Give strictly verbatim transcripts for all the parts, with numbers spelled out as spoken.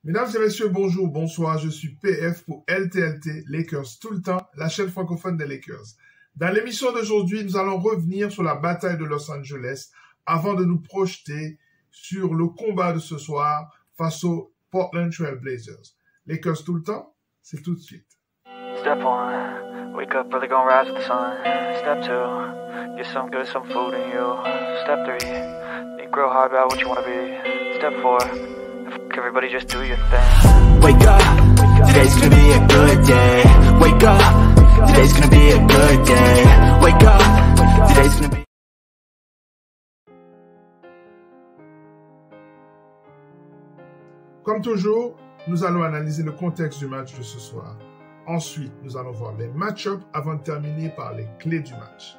Mesdames et messieurs, bonjour, bonsoir, je suis P F pour L T L T, Lakers tout le temps, la chaîne francophone des Lakers. Dans l'émission d'aujourd'hui, nous allons revenir sur la bataille de Los Angeles avant de nous projeter sur le combat de ce soir face aux Portland Trail Blazers. Lakers tout le temps, c'est tout de suite. Step one, wake up early, gonna rise with the sun. Step two, get some good, some food in you. Step three, think real hard about what you wanna be. Step four, everybody just do your thing. Wake up, today's gonna be a good day. Wake up, today's gonna be a good day. Wake up, today's gonna be... Comme toujours, nous allons analyser le contexte du match de ce soir. Ensuite, nous allons voir les match-ups avant de terminer par les clés du match.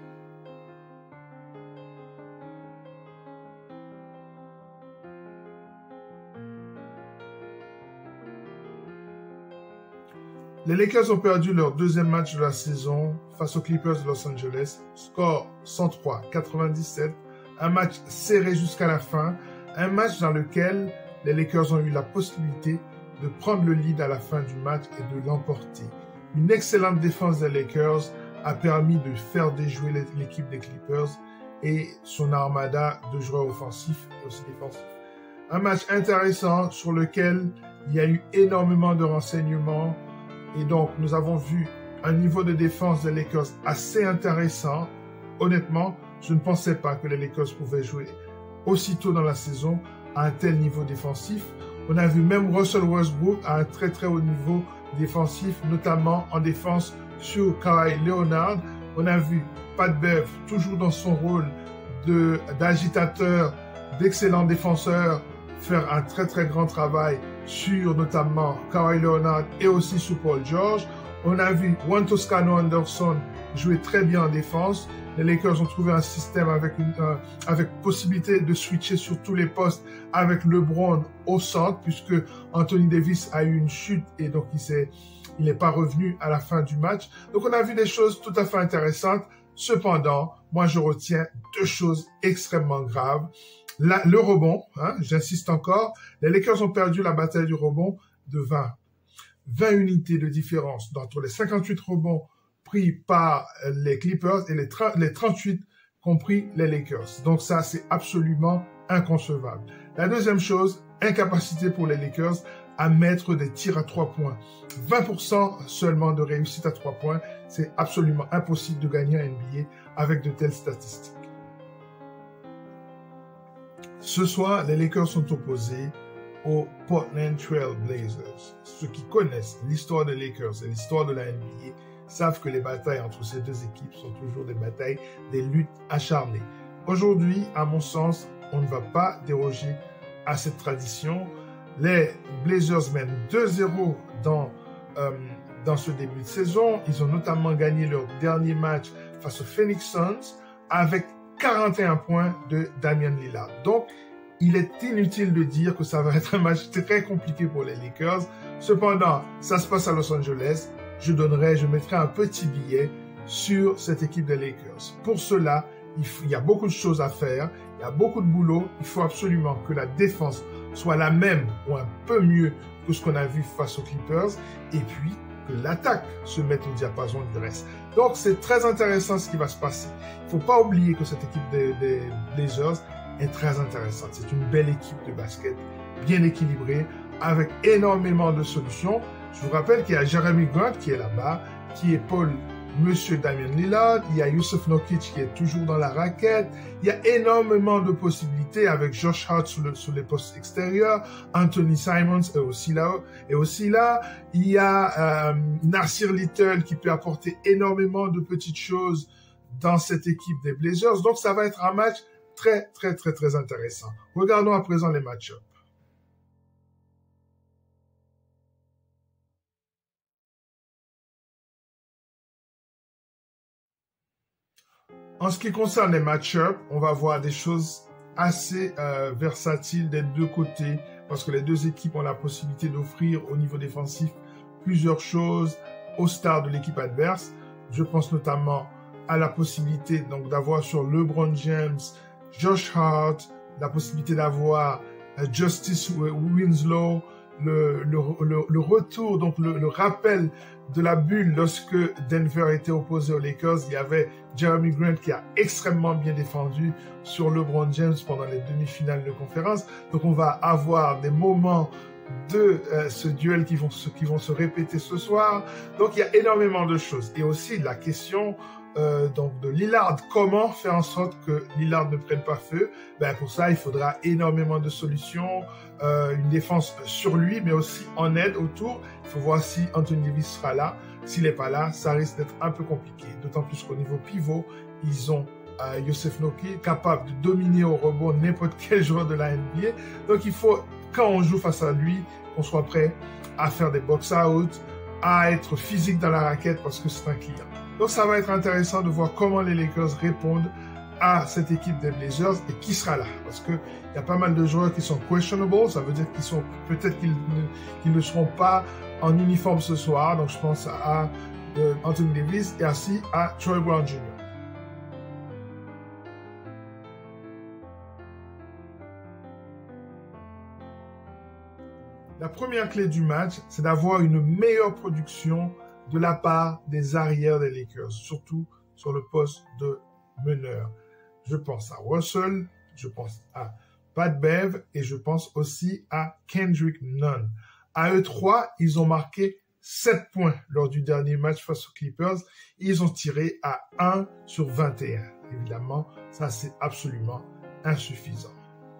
Les Lakers ont perdu leur deuxième match de la saison face aux Clippers de Los Angeles. Score cent trois à quatre-vingt-dix-sept. Un match serré jusqu'à la fin. Un match dans lequel les Lakers ont eu la possibilité de prendre le lead à la fin du match et de l'emporter. Une excellente défense des Lakers a permis de faire déjouer l'équipe des Clippers et son armada de joueurs offensifs et aussi défensifs. Un match intéressant sur lequel il y a eu énormément de renseignements et donc nous avons vu un niveau de défense des Lakers assez intéressant. Honnêtement, je ne pensais pas que les Lakers pouvaient jouer aussitôt dans la saison à un tel niveau défensif. On a vu même Russell Westbrook à un très très haut niveau défensif, notamment en défense sur Kawhi Leonard. On a vu Pat Bev toujours dans son rôle de d'agitateur, d'excellent défenseur, faire un très très grand travail sur notamment Kawhi Leonard et aussi sur Paul George. On a vu Juan Toscano Anderson jouer très bien en défense. Les Lakers ont trouvé un système avec une euh, avec possibilité de switcher sur tous les postes avec LeBron au centre puisque Anthony Davis a eu une chute et donc il s'est il n'est pas revenu à la fin du match. Donc on a vu des choses tout à fait intéressantes. Cependant, moi je retiens deux choses extrêmement graves. La, le rebond, hein, j'insiste encore, les Lakers ont perdu la bataille du rebond de vingt, vingt unités de différence entre les cinquante-huit rebonds pris par les Clippers et les, les trente-huit qu'ont pris les Lakers. Donc ça, c'est absolument inconcevable. La deuxième chose, incapacité pour les Lakers à mettre des tirs à trois points. vingt pour cent seulement de réussite à trois points, c'est absolument impossible de gagner un N B A avec de telles statistiques. Ce soir, les Lakers sont opposés aux Portland Trail Blazers. Ceux qui connaissent l'histoire des Lakers et l'histoire de la N B A savent que les batailles entre ces deux équipes sont toujours des batailles, des luttes acharnées. Aujourd'hui, à mon sens, on ne va pas déroger à cette tradition. Les Blazers mènent deux zéro dans, euh, dans ce début de saison. Ils ont notamment gagné leur dernier match face aux Phoenix Suns avec quarante et un points de Damian Lillard. Donc, il est inutile de dire que ça va être un match très compliqué pour les Lakers. Cependant, ça se passe à Los Angeles. Je donnerai, je mettrai un petit billet sur cette équipe des Lakers. Pour cela, il, faut, il y a beaucoup de choses à faire. Il y a beaucoup de boulot. Il faut absolument que la défense soit la même ou un peu mieux que ce qu'on a vu face aux Clippers. Et puis, que l'attaque se mette au diapason du reste. Donc, c'est très intéressant ce qui va se passer. Il ne faut pas oublier que cette équipe des, des Blazers est très intéressante. C'est une belle équipe de basket, bien équilibrée, avec énormément de solutions. Je vous rappelle qu'il y a Jeremy Grant qui est là-bas, qui est Paul, Monsieur Damian Lillard, il y a Yusuf Nurkic qui est toujours dans la raquette, il y a énormément de possibilités avec Josh Hart sur, le, sur les postes extérieurs, Anthony Simons est aussi là, est aussi là. Il y a euh, Nasir Little qui peut apporter énormément de petites choses dans cette équipe des Blazers, donc ça va être un match très très très très intéressant. Regardons à présent les match-ups. En ce qui concerne les match-ups, on va voir des choses assez euh, versatiles des deux côtés parce que les deux équipes ont la possibilité d'offrir au niveau défensif plusieurs choses aux stars de l'équipe adverse. Je pense notamment à la possibilité donc d'avoir sur LeBron James, Josh Hart, la possibilité d'avoir uh, Justice Winslow, le, le, le, le retour, donc le, le rappel de la bulle lorsque Denver était opposé aux Lakers. Il y avait Jeremy Grant qui a extrêmement bien défendu sur LeBron James pendant les demi-finales de conférence. Donc on va avoir des moments de euh, ce duel qui vont, se, qui vont se répéter ce soir. Donc il y a énormément de choses. Et aussi la question euh, donc de Lillard. Comment faire en sorte que Lillard ne prenne pas feu? Ben, pour ça, il faudra énormément de solutions. Euh, une défense sur lui, mais aussi en aide autour. Il faut voir si Anthony Davis sera là. S'il n'est pas là, ça risque d'être un peu compliqué. D'autant plus qu'au niveau pivot, ils ont euh, Youssef Nokhi, capable de dominer au rebond n'importe quel joueur de la N B A. Donc il faut, quand on joue face à lui, qu'on soit prêt à faire des box-out, à être physique dans la raquette parce que c'est un client. Donc ça va être intéressant de voir comment les Lakers répondent à cette équipe des Blazers et qui sera là. Parce que il y a pas mal de joueurs qui sont questionable, ça veut dire qu'ils sont peut-être qu'ils ne, qu'ils ne seront pas en uniforme ce soir. Donc je pense à, à Anthony Davis et ainsi à Troy Brown junior La première clé du match, c'est d'avoir une meilleure production de la part des arrières des Lakers, surtout sur le poste de meneur. Je pense à Russell, je pense à Pat Bev et je pense aussi à Kendrick Nunn. À eux trois, ils ont marqué sept points lors du dernier match face aux Clippers. Ils ont tiré à un sur vingt et un. Évidemment, ça c'est absolument insuffisant.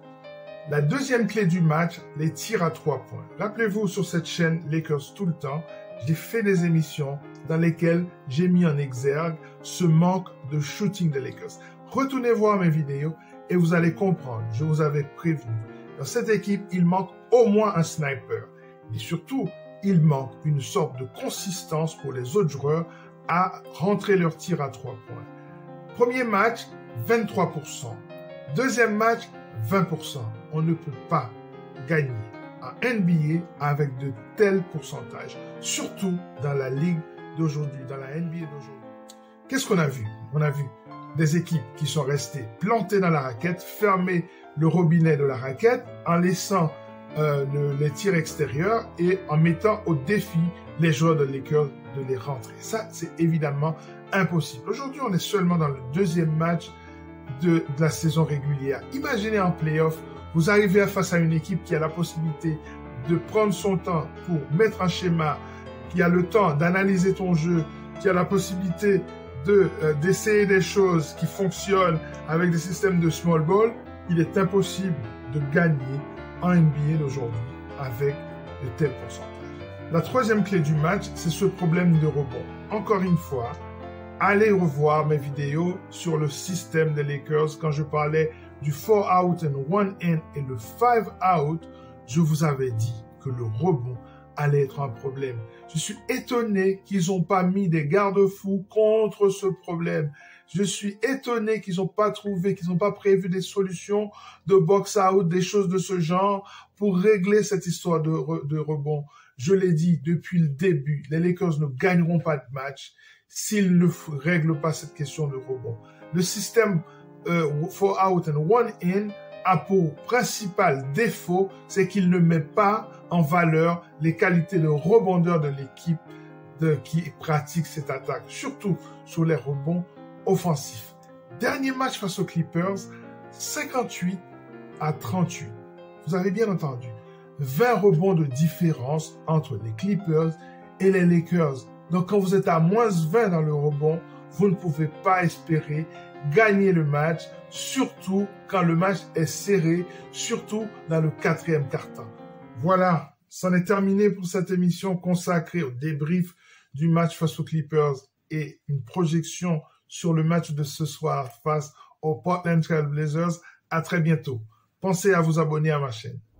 La deuxième clé du match, les tirs à trois points. Rappelez-vous, sur cette chaîne Lakers tout le temps, j'ai fait des émissions dans lesquelles j'ai mis en exergue ce manque de shooting des Lakers. Retournez voir mes vidéos et vous allez comprendre, je vous avais prévenu. Dans cette équipe, il manque au moins un sniper. Et surtout, il manque une sorte de consistance pour les autres joueurs à rentrer leurs tirs à trois points. Premier match, vingt-trois pour cent. Deuxième match, vingt pour cent. On ne peut pas gagner en N B A avec de tels pourcentages, surtout dans la ligue d'aujourd'hui, dans la N B A d'aujourd'hui. Qu'est-ce qu'on a vu? On a vu des équipes qui sont restées plantées dans la raquette, fermer le robinet de la raquette en laissant euh, le, les tirs extérieurs et en mettant au défi les joueurs de Lakers de les rentrer. Ça, c'est évidemment impossible. Aujourd'hui, on est seulement dans le deuxième match de, de la saison régulière. Imaginez en playoff, vous arrivez face à une équipe qui a la possibilité de prendre son temps pour mettre un schéma, qui a le temps d'analyser ton jeu, qui a la possibilité de, euh, d'essayer des choses qui fonctionnent avec des systèmes de small ball. Il est impossible de gagner en N B A d'aujourd'hui avec de tels pourcentages. La troisième clé du match, c'est ce problème de rebond. Encore une fois, allez revoir mes vidéos sur le système des Lakers. Quand je parlais du four out and one in et le five out, je vous avais dit que le rebond allait être un problème. Je suis étonné qu'ils n'ont pas mis des garde-fous contre ce problème. Je suis étonné qu'ils n'ont pas trouvé, qu'ils n'ont pas prévu des solutions de box-out, des choses de ce genre pour régler cette histoire de, re, de rebond. Je l'ai dit depuis le début, les Lakers ne gagneront pas de match s'ils ne règlent pas cette question de rebond. Le système euh, four out and one in a pour principal défaut, c'est qu'il ne met pas en valeur les qualités de rebondeur de l'équipe de, qui pratique cette attaque, surtout sur les rebonds offensifs. Dernier match face aux Clippers, cinquante-huit à trente-huit. Vous avez bien entendu, vingt rebonds de différence entre les Clippers et les Lakers. Donc quand vous êtes à moins vingt dans le rebond, vous ne pouvez pas espérer gagner le match, surtout quand le match est serré, surtout dans le quatrième quart-temps. Voilà, c'en est terminé pour cette émission consacrée au débrief du match face aux Clippers et une projection sur le match de ce soir face aux Portland Trail Blazers. À très bientôt. Pensez à vous abonner à ma chaîne.